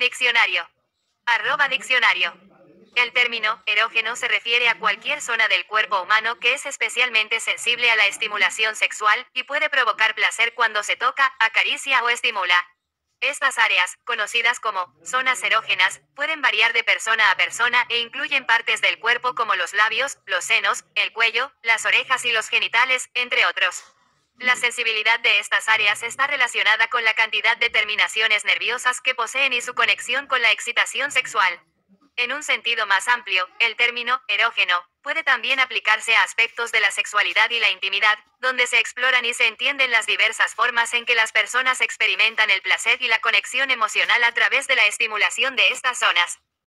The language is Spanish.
Diccionario. @diccionario. El término erógeno se refiere a cualquier zona del cuerpo humano que es especialmente sensible a la estimulación sexual, y puede provocar placer cuando se toca, acaricia o estimula. Estas áreas, conocidas como zonas erógenas, pueden variar de persona a persona e incluyen partes del cuerpo como los labios, los senos, el cuello, las orejas y los genitales, entre otros. La sensibilidad de estas áreas está relacionada con la cantidad de terminaciones nerviosas que poseen y su conexión con la excitación sexual. En un sentido más amplio, el término erógeno puede también aplicarse a aspectos de la sexualidad y la intimidad, donde se exploran y se entienden las diversas formas en que las personas experimentan el placer y la conexión emocional a través de la estimulación de estas zonas.